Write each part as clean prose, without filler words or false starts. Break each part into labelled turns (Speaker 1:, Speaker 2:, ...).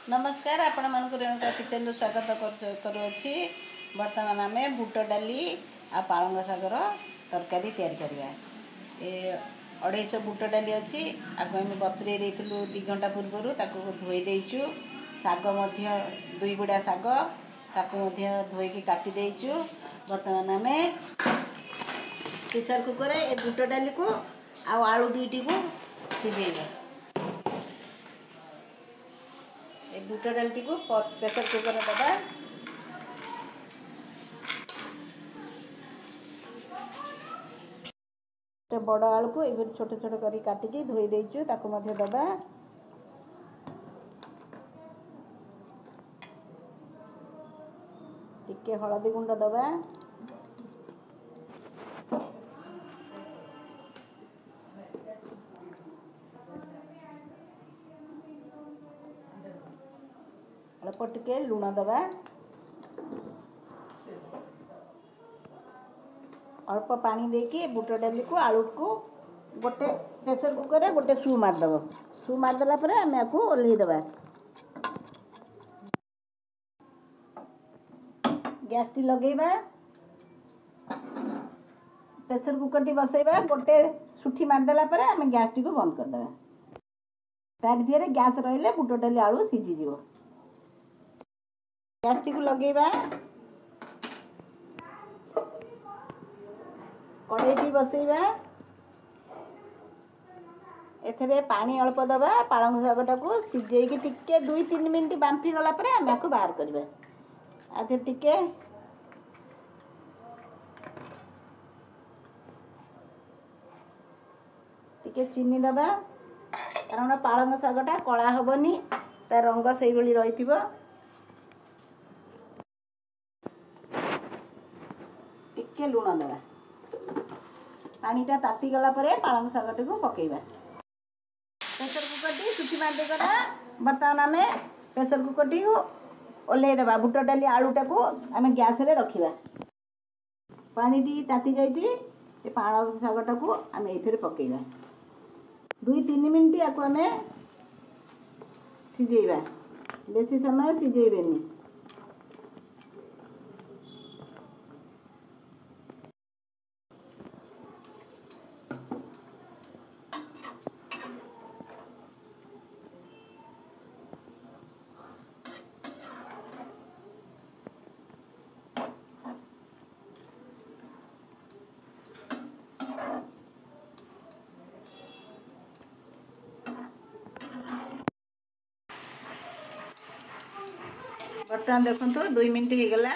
Speaker 1: नमस्कार आपण मानक रेणुका किचन स्वागत करुँची। बर्तमान आम बुट डाली आ पालंग शागर तरकारी तैयारी करवा। ये 250 बुट डाली अच्छी आगे आम बतुरे देलु 2 घंटा पूर्व धोई देचु। शाग 2 बिड़ा शाग ताकू धोईकी काटी देचु। बर्तमान आम प्रेसर कुकर ए बुट डाली को आलू 2टी को सिझेगा। ए बुट डालटी को प्रेसर कुकर दबा। बड़ आलू को ये छोट छोट कर काटिकी धोई देचु ताकू मध्य दबा। टिके हलदी गुंड दबा। अल्प टिके लुण दबा। अल्प पानी देके बुट डाली को आलू को गोटे प्रेसर कुकर गोटे सु मारदेव। सु मारदेला पर आम आपको ओल्है देवा। गैस टी लगेबा। प्रेसर कुकर टी बसैबा। गोटे सुठी मारदेला पर आम गैस टी को बंद कर देवा। तार दिहरे गैस रहिले बुट डाली आलू सिझी जीवो। गैस टी को लगेबा। कड़ाईटी बसैबा। एथरे पानी अल्प दबा। पालंग शागटा को सिझेकी टिके 2-3 मिनट बांफी गला पर आम आपको बाहर करबा। आधे टिके चीनी दबा। कारण पालंग शागटा कला हेबनी तार रंग से भली रहिथिबो। टिके लुण दबा। पानीटा ताती गला पर पालंग शागटी को पकेबा। प्रेसर कुकर टी सुठी मार देगा। बर्तमान आम प्रेसर कुकर टी को ओल्है देबा। बुट डाली आलूटा को आम गैस रे रखिबा। पानी टी ताती जाइती ए पालंग शागटा को आम एथिरे पकेबा। 2-3 मिनट याको आम सिझेबा। बेसी समय सिझेबेनी। बर्तमान देखो 2 मिनट हो गला।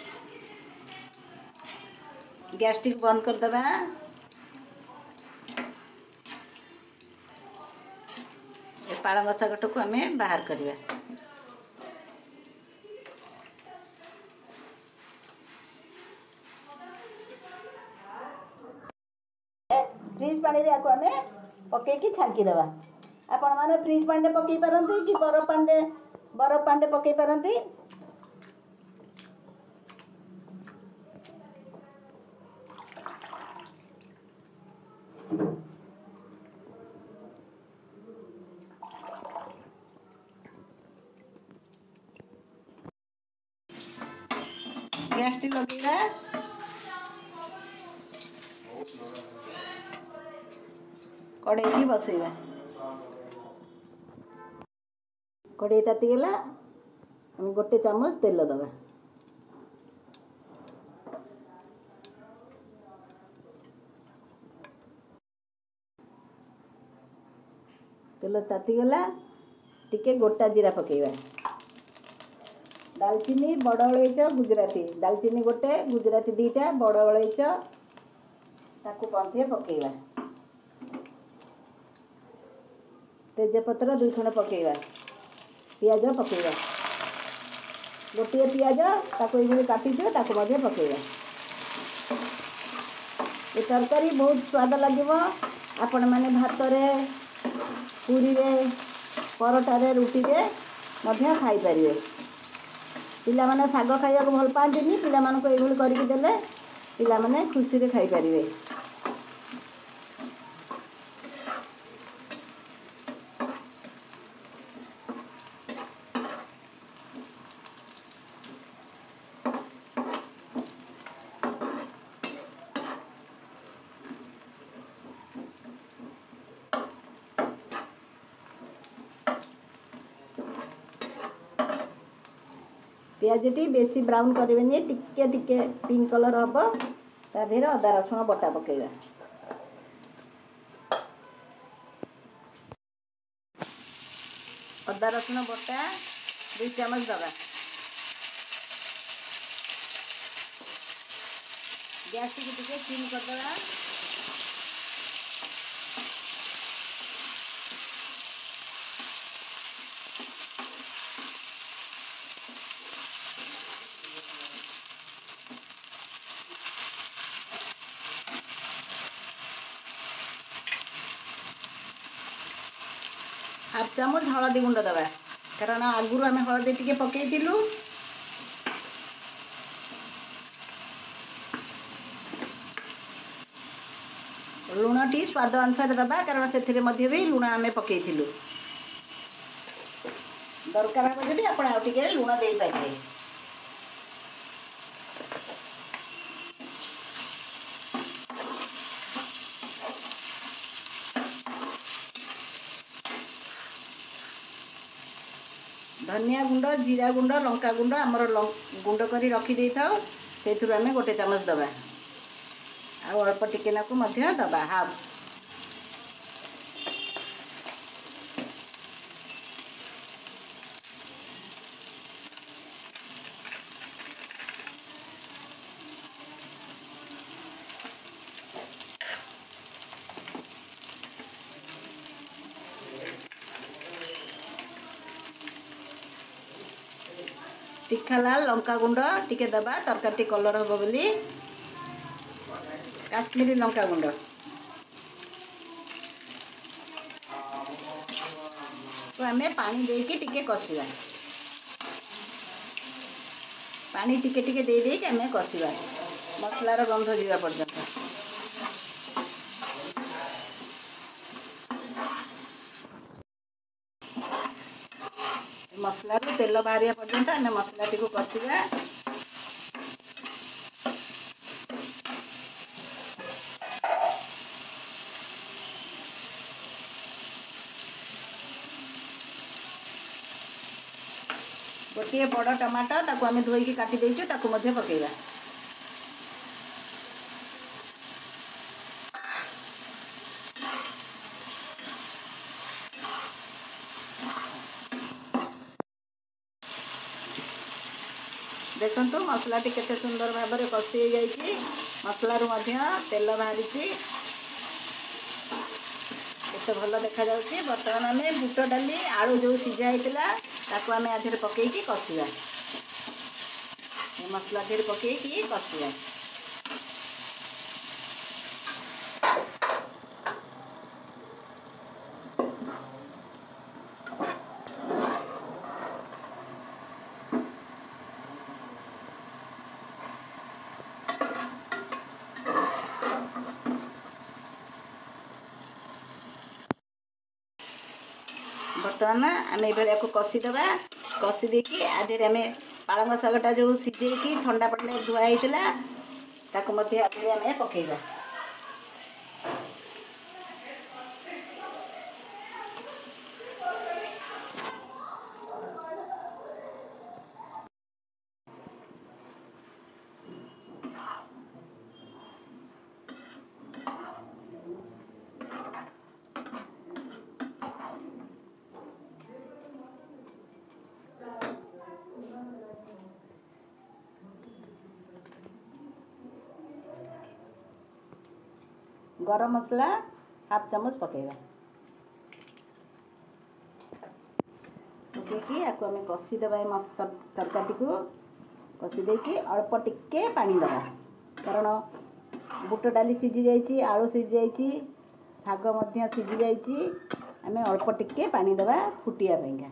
Speaker 1: गैस टी बंद कर दबा। पालंग शागटा को आम बाहर करवा। फ्रिज पानी रे आम पकईकी छांकी देवा। आपण माने फ्रिज पानी रे पकई पारंती कि बरफ पानी रे पकई पारंती। गैस टी लगेगा। कड़ाई बसैबा। कड़ाई ताती गला हम गोटे चामच तेल दबा। तेल ताती गला टिके गोटा जीरा पकेबा। दालचीनी बड़ अलैच गुजराती। दालचीनी गोटे गुजराती 2टा बड़ अलैच ताकू पंथे पकेबा। तेजपत्र 2 खंड पकेबा। पियाज पकेबा। गोटे पियाज ताकू ये काटी ताकू मध्य पकेबा। ये तरकारी बहुत स्वाद लगे। आपण माने भात रे पूरी रे परोटा रे रुटी रे मध्य खाई परिवे। पिला माने शाग खाइया को भल पांतिनी। पिला मानको एभली करिक देले पिला माने खुशी रे खाई परिवे। पियाजटी बेसी ब्राउन करेंगे, टिके टिके पिंक कलर हम ता देहरे अदा रसुण बटा पकेगा। अदा रसुण बटा 2 चामच दबा। गैस टिके सिम करदे। हाफ चामच हलदी गुंड दबा, कारण आगुरी आम हलदी टिके पकईलु। लुण टी स्वाद अनुसार दबा, कारण से भी लुण आम पकईलु। दरकार हम जब आप लुण दे पारे। धनिया गुंड, जीरा गुंड, लंका गुंड आमर गुंड कर रखी था, से आम 1 चामच दबा। आ अल्प टिके नाकु दबा हाफ। तीखा लाल लंका गुंड टिके दबा, तरकारी कलर हम बोली। काश्मीरी लंका गुंड तो आम पानी देके टिके कषिबा। पानी टिके टिके दे देके आम कषिबा मसलार गंध जीवा पर्यंत। मसला तेल बाहर पर्यंत आम मसला टी कषिबा। गोटे बड़ टमाटर ताकू आम धोईकी काटी देचु, ताकू मध्य पकेइबा। देखंतु मसला टी केते सुंदर भाव में कषि हो जाइए। मसलारू तेल बाहरी केते भल देखा जाउछि। बर्तमान आम बुट डाली आलू जो सीझा होता ताकू आम आधे पकईकी कषिबा। मसला ढेर पकईकी कषिबा। बर्तमान आम ये कषिदबा। कषि देकी आधे आम पालंग शागटा जो सीझेकी ठंडा पड़े धुआ होता ताकू आधे आम पकेइबा। गरम मसला हाफ चामच पकेइबा। पकईकी आपको आम कषिदबा। मस्त तरकारी को कषि देकी अल्प टिके पानी दबा, कारण बुट डाली सीझी जाइए, आलू सीझी जाइए, शाग सीझी जाइए। आम अल्प टिके पानी दबा फुटिया पाइंका।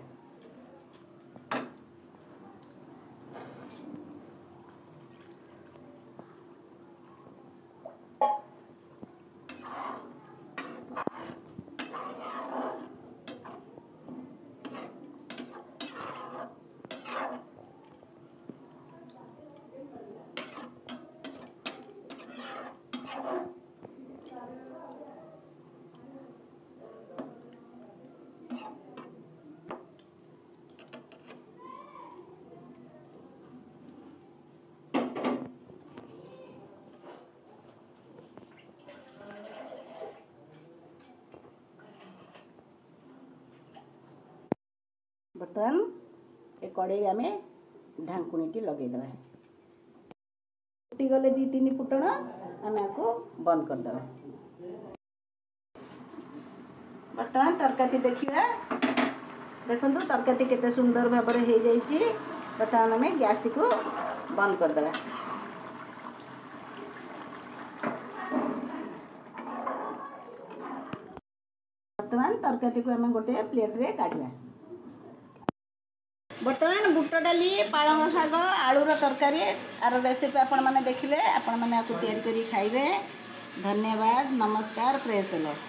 Speaker 1: बर्तमान ए कड़े आम ढाकुणी लगेद फुटीगले 2-3 फुटण आम आपको बंद करदे। बर्तमान तरकारी देखिए देखो तरकारी केते सुंदर भाव में हो जाइए। बर्तमान आम गैस टी को बंद करदे। बर्तमान तरकारी को आम गोटे प्लेट रे काढ़ा। बर्तमान बुट डाली पालंग शाग आलूर तरकारी आर रेसिपी आपण मैंने देखिले आपण मैंने आपको तैयारी करी खाइबे। धन्यवाद, नमस्कार, प्रेस देलो।